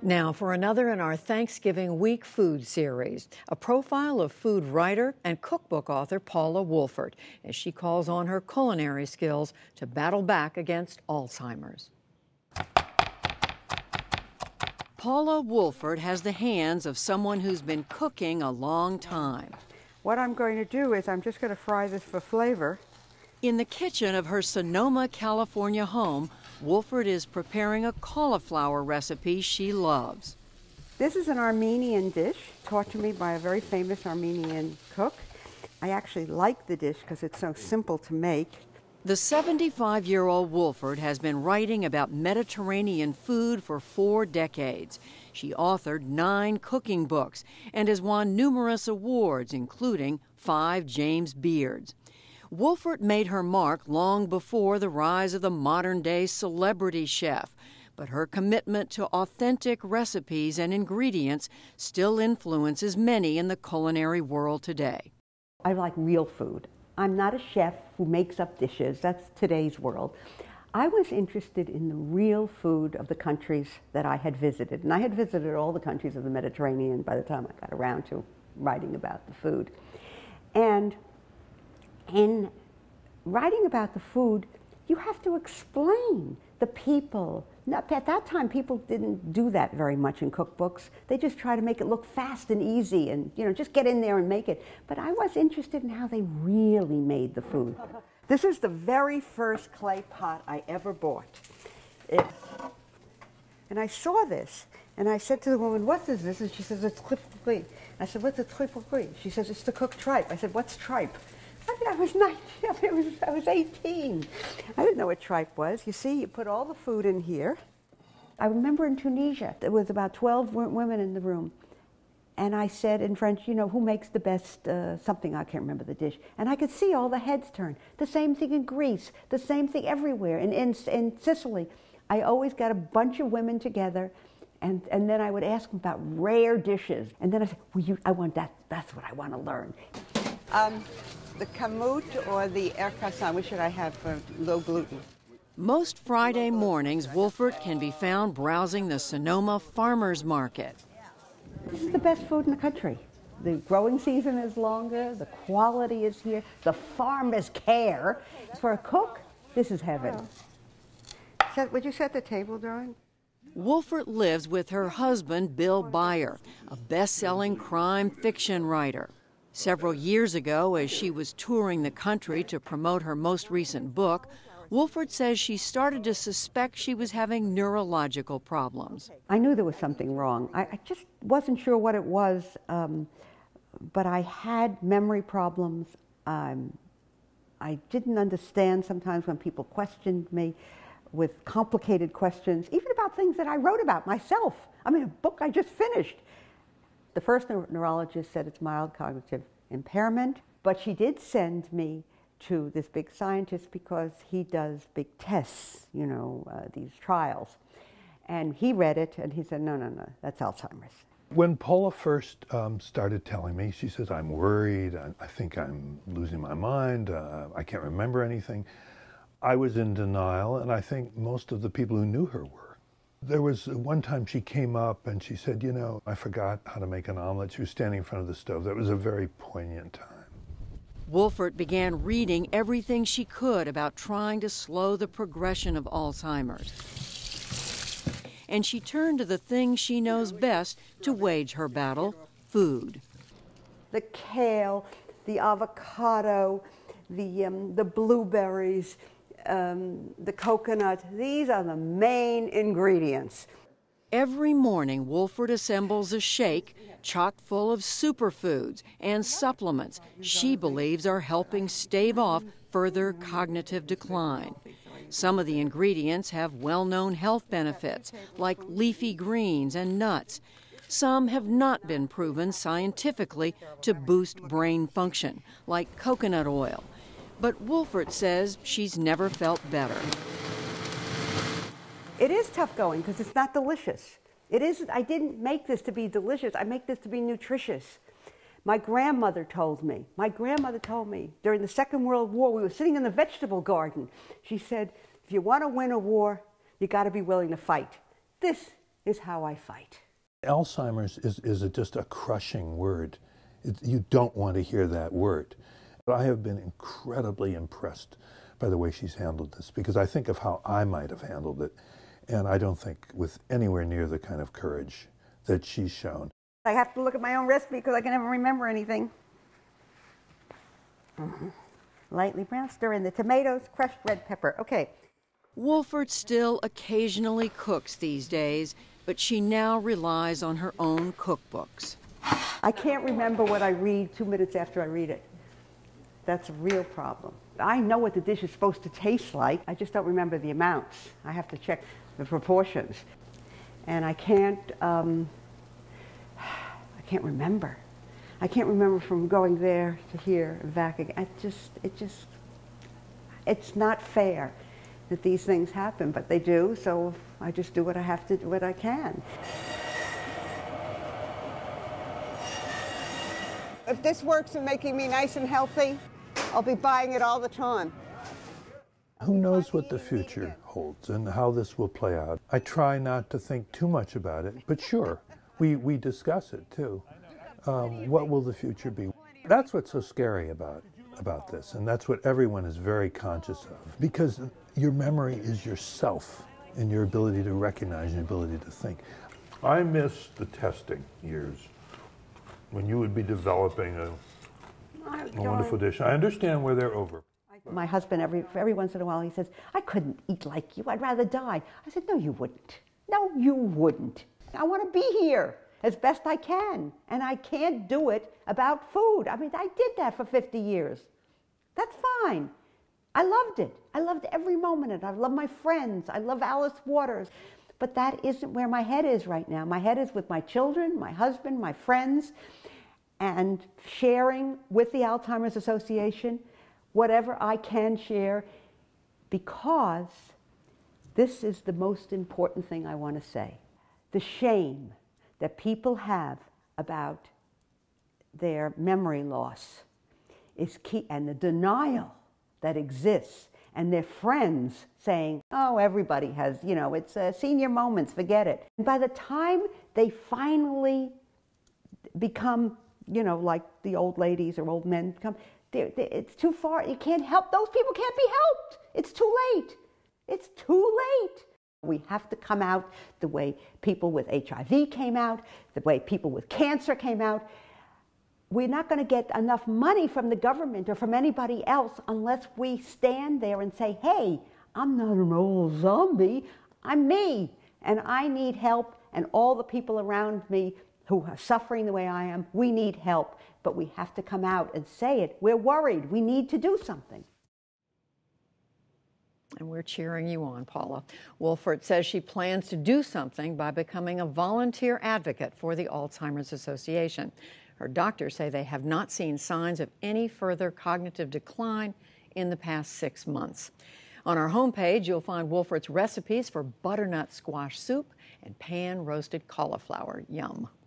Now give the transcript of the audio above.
Now for another in our Thanksgiving week food series, a profile of food writer and cookbook author Paula Wolfert as she calls on her culinary skills to battle back against Alzheimer's. Paula Wolfert has the hands of someone who's been cooking a long time. What I'm going to do is I'm just going to fry this for flavor. In the kitchen of her Sonoma, California home, Wolfert is preparing a cauliflower recipe she loves. This is an Armenian dish taught to me by a very famous Armenian cook. I actually like the dish because it's so simple to make. The 75-year-old Wolfert has been writing about Mediterranean food for 4 decades. She authored 9 cooking books and has won numerous awards, including 5 James Beards. Wolfert made her mark long before the rise of the modern-day celebrity chef, but her commitment to authentic recipes and ingredients still influences many in the culinary world today. I like real food. I'm not a chef who makes up dishes. That's today's world. I was interested in the real food of the countries that I had visited, and I had visited all the countries of the Mediterranean by the time I got around to writing about the food. And in writing about the food, you have to explain the people. Now, at that time, people didn't do that very much in cookbooks. They just try to make it look fast and easy and, just get in there and make it. But I was interested in how they really made the food. This is the very first clay pot I ever bought. And I saw this, and I said to the woman, "What is this?" And she says, "It's tripe pour cuit." I said, "What's a tripe pour cuit?" She says, "It's to cook tripe." I said, "What's tripe?" I was 19, I was 18. I didn't know what tripe was. You see, you put all the food in here. I remember in Tunisia, there was about 12 women in the room. And I said in French, who makes the best something, I can't remember the dish. And I could see all the heads turn. The same thing in Greece, the same thing everywhere. In Sicily, I always got a bunch of women together, and then I would ask them about rare dishes. And then I said, I want that, that's what I want to learn. The kamut or the erkasan, which should I have for low gluten? Most Friday mornings, Wolfert can be found browsing the Sonoma Farmers Market. This is the best food in the country. The growing season is longer, the quality is here, the farmers care. For a cook, this is heaven. Would you set the table, darling? Wolfert lives with her husband, Bill Byer, a best-selling crime fiction writer. Several years ago, as she was touring the country to promote her most recent book, Wolfert says she started to suspect she was having neurological problems. I knew there was something wrong. I just wasn't sure what it was, but I had memory problems. I didn't understand sometimes when people questioned me with complicated questions, even about things that I wrote about myself. I mean, a book I just finished. The first neurologist said it's mild cognitive impairment, but she did send me to this big scientist because he does big tests, these trials. And he read it and he said, no, that's Alzheimer's. When Paula first started telling me, she says, "I'm worried, I think I'm losing my mind, I can't remember anything." I was in denial, and I think most of the people who knew her were. There was one time she came up and she said, "I forgot how to make an omelet." She was standing in front of the stove. That was a very poignant time. Wolfert began reading everything she could about trying to slow the progression of Alzheimer's. And she turned to the thing she knows best to wage her battle: food. The kale, the avocado, the blueberries, the coconut, these are the main ingredients. Every morning, Wolfert assembles a shake chock full of superfoods and supplements she believes are helping stave off further cognitive decline. Some of the ingredients have well-known health benefits, like leafy greens and nuts. Some have not been proven scientifically to boost brain function, like coconut oil. But Wolfert says she's never felt better. It is tough going because it's not delicious. I didn't make this to be delicious. I make this to be nutritious. My grandmother told me during the Second World War, we were sitting in the vegetable garden. She said, "If you want to win a war, you got to be willing to fight." This is how I fight. Alzheimer's is just a crushing word. You don't want to hear that word. But I have been incredibly impressed by the way she's handled this, because I think of how I might have handled it, and I don't think with anywhere near the kind of courage that she's shown. I have to look at my own recipe because I can never remember anything. Lightly brown, stir in the tomatoes, crushed red pepper. Okay. Wolfert still occasionally cooks these days, but she now relies on her own cookbooks. I can't remember what I read 2 minutes after I read it. That's a real problem. I know what the dish is supposed to taste like. I just don't remember the amounts. I have to check the proportions. And I can't remember. I can't remember from going there to here and back again. It's not fair that these things happen, but they do, so I just do what I have to do, what I can. If this works in making me nice and healthy, I'll be buying it all the time. Who knows what the future holds and how this will play out? I try not to think too much about it, but sure, we discuss it too. What will the future be? That's what's so scary about this, and that's what everyone is very conscious of, because your memory is yourself and your ability to recognize, your ability to think. I miss the testing years when you would be developing a wonderful dish. I understand where they're over. My husband, every once in a while, he says, I couldn't eat like you. I'd rather die. I said, no, you wouldn't. No, you wouldn't. I want to be here as best I can, and I can't do it about food. I mean, I did that for 50 years. That's fine. I loved it. I loved every moment of it. I love my friends. I love Alice Waters. But that isn't where my head is right now. My head is with my children, my husband, my friends, and sharing with the Alzheimer's Association whatever I can share, because this is the most important thing I want to say. The shame that people have about their memory loss is key, and the denial that exists, and their friends saying, oh, everybody has, you know, it's senior moments, forget it. And by the time they finally become, you know, like the old ladies or old men become, it's too far. You can't help. Those people can't be helped. It's too late. It's too late. We have to come out the way people with HIV came out, the way people with cancer came out. We're not going to get enough money from the government or from anybody else unless we stand there and say, hey, I'm not an old zombie. I'm me, and I need help, and all the people around me who are suffering the way I am, we need help. But we have to come out and say it. We're worried. We need to do something. And we're cheering you on, Paula. Wolfert says she plans to do something by becoming a volunteer advocate for the Alzheimer's Association. Her doctors say they have not seen signs of any further cognitive decline in the past 6 months. On our homepage, you'll find Wolfert's recipes for butternut squash soup and pan-roasted cauliflower. Yum.